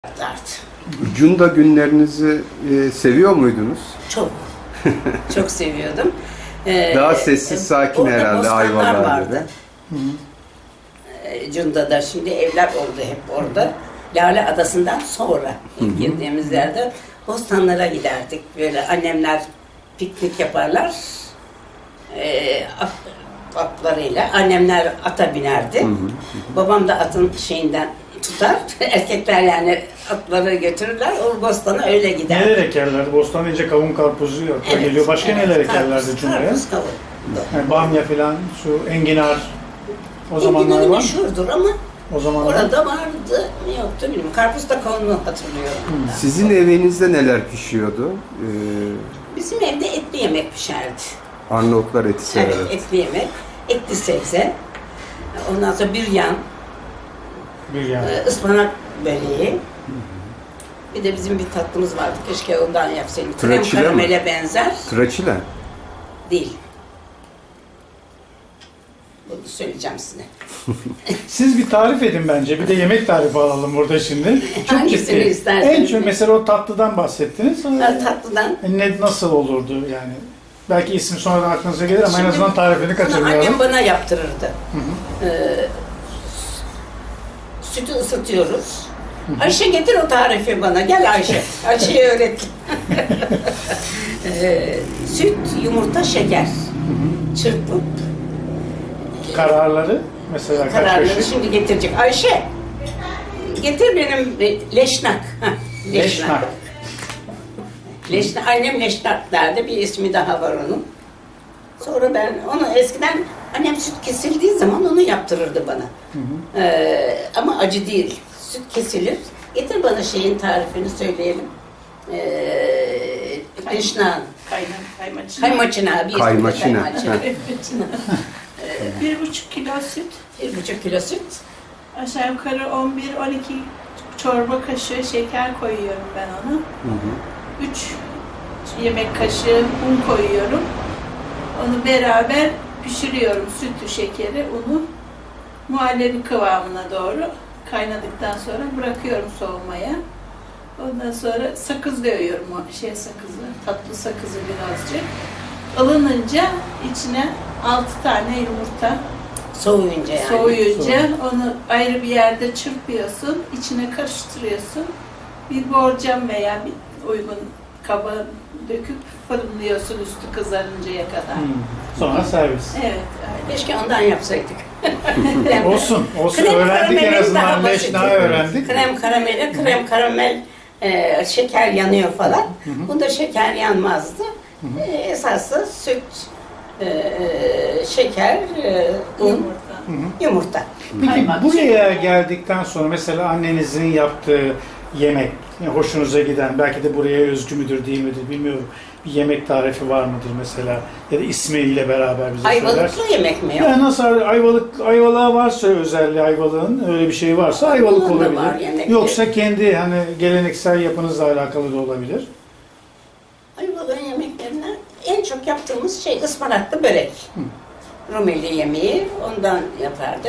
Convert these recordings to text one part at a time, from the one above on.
Cunda günlerinizi seviyor muydunuz? Çok. Çok seviyordum. Daha sessiz, sakin herhalde Ayvalık'ta vardı. Cunda'da şimdi evler oldu hep orada. Lale Adası'ndan sonra ilk girdiğimiz yerde bostanlara giderdik. Böyle annemler piknik yaparlar. Atlarıyla. Annemler ata binerdi. Babam da atın şeyinden tutar. Erkekler yani atları götürürler. O bostana öyle gider. Neler ekerlerdi? Bostan deyince kavun karpuzu geliyor. Başka neler ekerlerdi Cunda'ya? Karpuz, kavun. Yani bamya filan, şu enginar o zamanlar var. Meşhurdur ama o zamanlar orada vardı mı yoktu bilmiyorum. Karpuz da kavunu hatırlıyorum. Sizin evinizde neler pişiyordu? Bizim evde etli yemek pişerdi. Arnavutlar eti sever. Evet, etli yemek, etli sebze. Ondan sonra büryan, ıspanak böreği. Bir de bizim bir tatlımız vardı. Keşke ondan yapsaydık. Krem karamele benzer. Traçile. Değil. Bunu söyleyeceğim size. Siz bir tarif edin bence. Bir de yemek tarifi alalım burada şimdi. Çok Hangisini isterseniz. En çok mesela o tatlıdan bahsettiniz. Tatlıdan. Nasıl olurdu yani? Belki isim sonradan aklınıza gelir ama şimdi en azından tarifini kaçırmayalım. Annem bana yaptırırdı. Sütü ısıtıyoruz. Ayşe getir o tarifi bana. Gel Ayşe. Ayşe'ye öğret. Süt, yumurta, şeker. Çırpıp. Kararları mesela Kararları şimdi getirecek. Ayşe, getir benim leşnak. Leşnak. Leşnak. Annem leşnak derdi. Bir ismi daha var onun. Sonra ben onu eskiden annem süt kesildiği zaman onu yaptırırdı bana. Ama acı değil. Süt kesilir. Getir bana şeyin tarifini söyleyelim. Leşnak. Kaymaçına. Kaymaçına. 1,5 kilo süt. 1,5 kilo süt. Aşağı yukarı 11-12 çorba kaşığı şeker koyuyorum ben ona. 3 yemek kaşığı un koyuyorum. Onu beraber pişiriyorum. Sütü, şekeri, unu muhallebi kıvamına doğru kaynadıktan sonra bırakıyorum soğumaya. Ondan sonra sakız dövüyorum, o sakızı, tatlı sakızı birazcık. Ilınınca içine 6 tane yumurta. Soğuyunca yani. Soğuyunca onu ayrı bir yerde çırpıyorsun, içine karıştırıyorsun. Bir borcam veya bir uygun kaba döküp fırınlıyorsun üstü kızarıncaya kadar. Sonra servis. Evet. Keşke ondan yapsaydık. Olsun. Krem Öğrendik en karamelin azından. daha Leşna'yı öğrendik. Krem karamel şeker yanıyor falan. Bunda şeker yanmazdı. Esası süt, şeker, un, yumurta. Peki buraya geldikten sonra mesela annenizin yaptığı yemek, hoşunuza giden, belki de buraya özgü müdür değil midir bilmiyorum. Bir yemek tarifi var mıdır mesela? Ya da ismiyle beraber bize söyler. Ayvalıklı yemek mi yok? Yani nasıl Ayvalık'a varsa özelliği Ayvalık'ın öyle bir şey varsa Ayvalık olabilir. Yoksa kendi hani geleneksel yapınızla alakalı da olabilir. Ayvalık'ın yemeklerinden en çok yaptığımız şey ıspanaklı börek. Rumeli yemeği, ondan yapardık.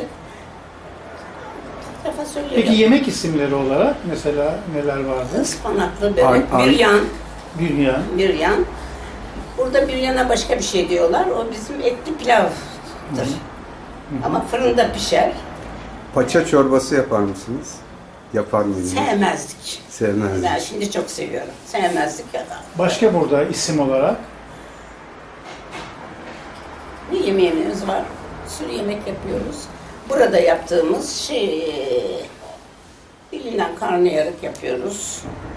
Peki yemek isimleri olarak mesela neler vardı? Ispanaklı börek, büryan. Burada büryana başka bir şey diyorlar. O bizim etli pilavdır. Ama fırında pişer. Paça çorbası yapar mısınız? Yapar mıydınız? Sevmezdik. Sevmezdik. Ben şimdi çok seviyorum. Sevmezdik ya da. Başka burada isim olarak? Ne yemeğimiz var? Sürü yemek yapıyoruz. Burada yaptığımız bilinen karnıyarık yapıyoruz.